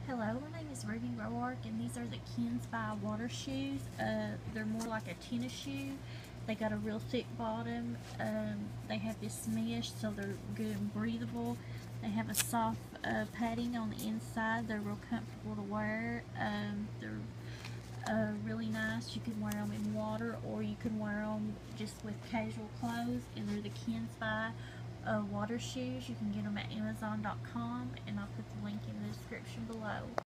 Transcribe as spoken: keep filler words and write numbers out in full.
Hello, my name is Ruby Roark, and these are the Kensbuy water shoes. Uh, they're more like a tennis shoe. They got a real thick bottom. Um, they have this mesh, so they're good and breathable. They have a soft uh, padding on the inside. They're real comfortable to wear. Um, they're uh, really nice. You can wear them in water, or you can wear them just with casual clothes. And they're the Kensbuy uh, water shoes. You can get them at amazon dot com, and I'll put the link in the description below.